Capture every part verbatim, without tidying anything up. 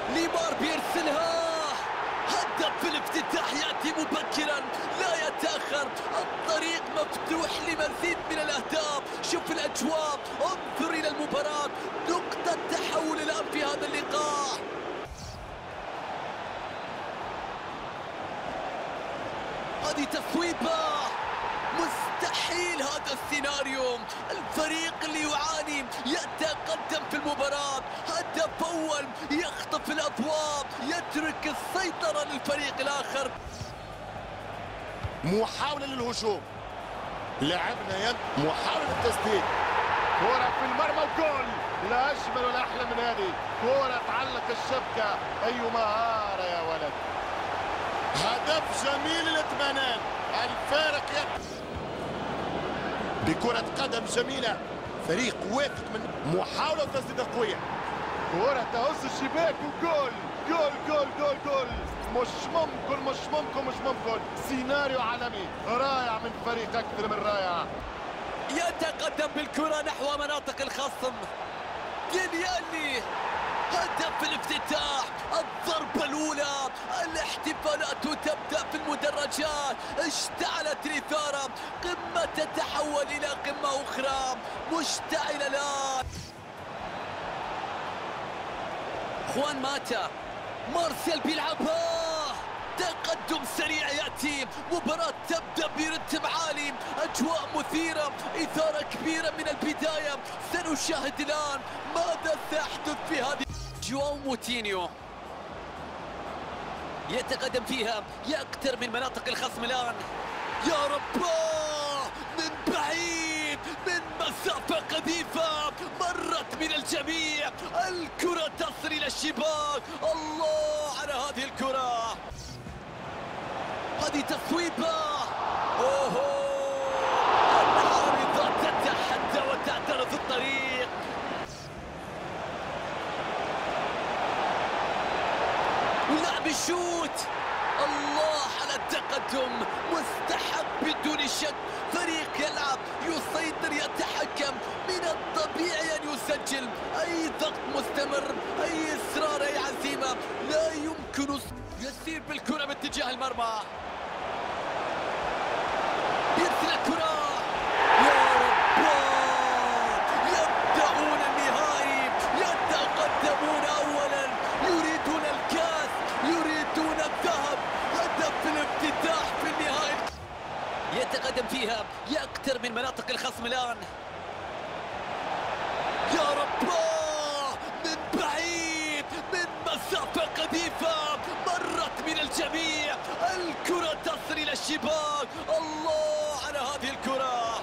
نيمار بيرسلها، هدف في الافتتاح يأتي مبكرا لا يتأخر، الطريق مفتوح لمزيد من الأهداف. شوف الأجواء، انظر إلى المباراة، نقطة تحول الآن في هذا اللقاء. هذه تصويبة، مستحيل هذا السيناريو. الفريق اللي يعاني يتقدم في المباراة، هدف أول يخطف الأضواء، يترك السيطرة للفريق الآخر. محاولة للهجوم، لعبنا يد، محاولة التسديد، كرة في المرمى وجول. لا أجمل ولا أحلى من هذه، كرة تعلق الشبكة. أي مهارة يا ولد، هدف جميل الاطمئنان. الفارق يد بكرة قدم جميلة، فريق واثق من محاولة تسديدة قوية، كرة تهز الشباك وجول جول جول جول جول. مش ممكن مش ممكن مش ممكن، سيناريو عالمي رائع من فريق أكثر من رائع. يتقدم بالكرة نحو مناطق الخصم، جينيالي، هدف في الافتتاح، الضربة الأولى، الاحتفالات تبدأ في المدرجات، اشتعلت الإثارة، قمة تتحول إلى قمة أخرى، مشتعلة الآن. خوان ماتا، مارسيل بيلعبها، تقدم سريع يأتي، مباراة تبدأ برتم عالي، أجواء مثيرة، إثارة كبيرة من البداية. سنشاهد الآن ماذا سيحدث في هذه. جواو موتينيو يتقدم فيها، يقتر من مناطق الخصم الآن. يا رب، من بعيد، من مسافة قذيفة، مرت من الجميع، الكرة تصل إلى الشباك. الله على هذه الكرة، هذه تصويبة. اوهو، العارضة تتحدى وتعترض الطريق. ولعب الشوت، الله على التقدم، مستحق بدون شك. فريق يلعب، يسيطر، يتحكم، من الطبيعي أن يسجل. أي ضغط مستمر، أي إصرار، أي عزيمة، لا يمكن. يسير بالكرة باتجاه المرمى، يرسل الكرة، يا رب، يبدأون النهائي، يتقدمون أولا، يريدون الكاس، يريدون الذهب. هدف في الافتتاح في النهائي، يتقدم فيها، يقتر من مناطق الخصم الآن. يا رب، من بعيد، من مسافة قذيفة، مرت من الجميع، الكرة تصل إلى الشباك. الله على هذه الكرة،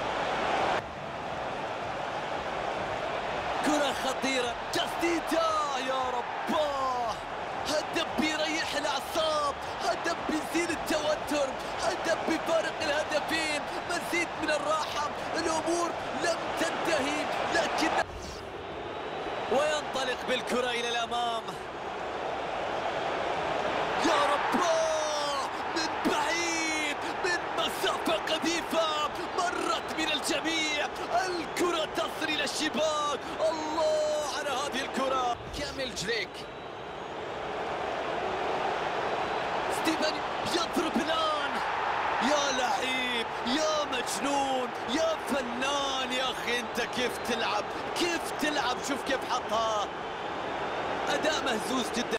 كرة خطيرة، تسديدة، يا رب، هدف بيريح الأعصاب، هدف بيزيل التوتر، هدف بفارق الهدفين، مزيد من الراحة. الأمور لم تنتهي، لكن وينطلق بالكرة إلى الأمام. يا رب، من بعيد، من مسافة قذيفة، مرت من الجميع، الكرة تصل إلى الشباك. الله على هذه الكرة، كامل جليك، ستيفن يضرب الآن. يا لعيب، يا مجنون، يا فنان، يا أخي أنت كيف تلعب، كيف تلعب، شوف كيف حطها، أداء مهزوز جدا.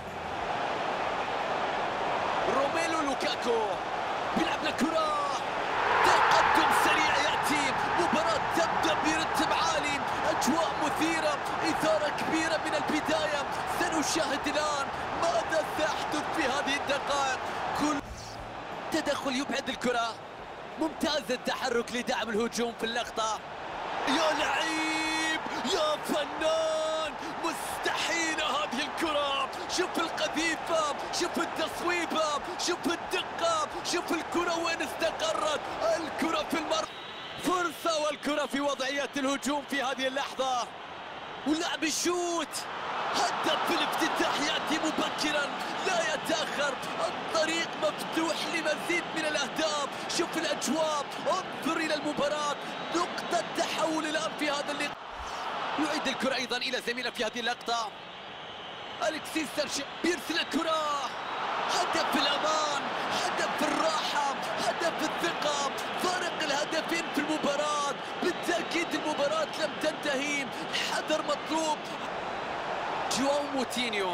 روميلو لوكاكو بيلعب لكرة، تقدم سريع يأتي، مباراة تبدأ برتم عالي، أجواء مثيرة، إثارة كبيرة من البداية. سنشاهد الآن ماذا سيحدث في هذه الدقائق. كل تدخل يبعد الكرة، ممتاز التحرك لدعم الهجوم في اللقطة. يا لعيب، يا فنان، مستحيلة هذه الكرة. شوف القذيفة، شوف التصويبة، شوف الدقة، شوف الكرة وين استقرت، الكرة في المرمى، فرصة والكرة في وضعية الهجوم في هذه اللحظة. ولعب الشوت، هدف في الافتتاح يأتي مبكرا لا يتأخر، الطريق مفتوح لمزيد من الأهداف. شوف الأجواء، انظر إلى المباراة، نقطة تحول الآن في هذا اللقاء. يعيد الكرة أيضا إلى زميله في هذه اللقطة، أليكسيس سانشيز بيرسل الكرة، هدف في الأمان، هدف في الراحة، هدف في الثقة، فارق الهدفين في المباراة. بالتأكيد المباراة لم تنتهي، الحذر مطلوب. جواو موتينيو،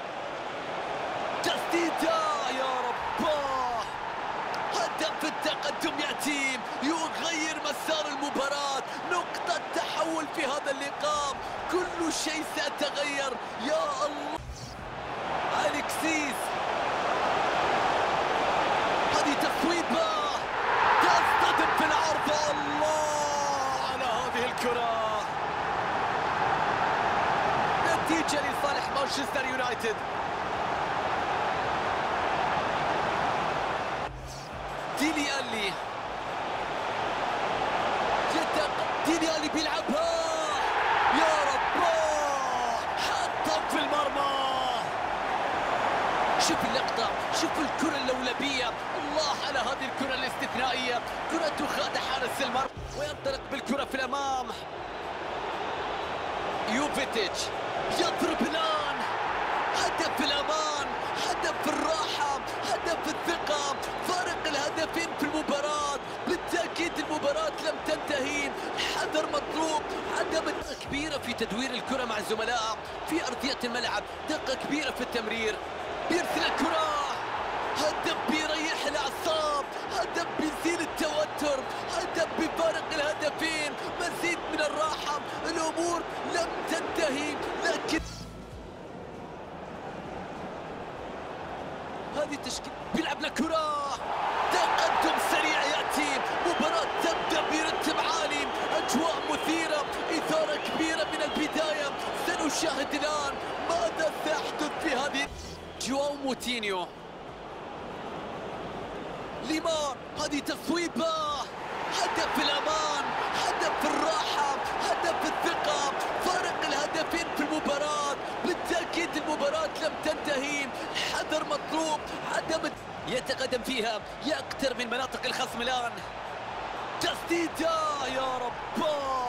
تسديدة يا رب، هدف التقدم يأتي يغير مسار المباراة. نقطة تحول في هذا اللقاء، كل شيء سيتغير. يا الله، أليكسيس، هذه تصويبة تصطدم في العارضة. الله على هذه الكرة، نتيجة لصالح مانشستر يونايتد. ديلي ألي، ديلي ألي بيلعبها يا رب، حطها في المرمى. شوف اللقطة، شوف الكرة اللولبية. الله على هذه الكرة الاستثنائية، كرة تخادع حارس المرمى وينطلق بالكرة في الأمام. يوفيتيتش يضرب الآن، هدف في الأمان، هدف في الراحة، هدف في الثقة، فارق الهدفين في المباراة. بالتأكيد المباراة لم تنتهي، الحذر مطلوب. عدم كبيرة في تدوير الكرة مع الزملاء في أرضية الملعب، دقة كبيرة في التمرير. بيرسل الكرة، هدف بيريح الأعصاب، هدف بيزيل التوتر، هدف بفارق الهدفين، مزيد من الراحة. الأمور لم تنتهي، لكن هذه التشكيل بيلعب لكرة، تقدم سريع يأتي، مباراة تبدأ برتم عالي، أجواء مثيرة، إثارة كبيرة من البداية. سنشاهد الآن ماذا سيحدث في هذه. جواو موتينيو، ليمار، هذه تصويبة، هدف في الأمان، هدف في الراحة، هدف في الثقة، فارق الهدفين في المباراة. بالتأكيد المباراة لم تنتهي، الحذر مطلوب. عدم يتقدم فيها، يقترب من مناطق الخصم الآن. تسديدة يا رب،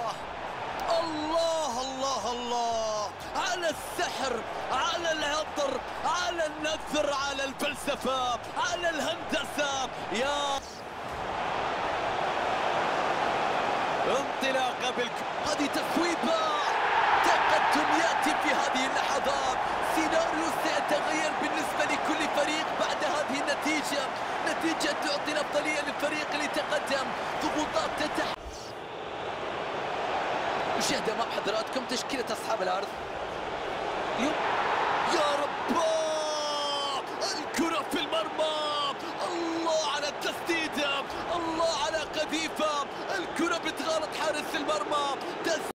الله الله الله على السحر، على العطر، على النثر، على الفلسفة، على الهندسة. يا انطلاقة بالك، هذه تصويبة، تقدم يأتي في هذه اللحظات. سيناريو سيتغير بالنسبة لكل فريق بعد هذه النتيجة، نتيجة تعطي الأفضلية للفريق اللي تقدم. ضغوطات تتح مشاهدة مع حضراتكم تشكيلة أصحاب الأرض. يا رب، الكرة في المرمى، الله على التسديدة، الله على قذيفة، الكرة بتغالط حارس المرمى.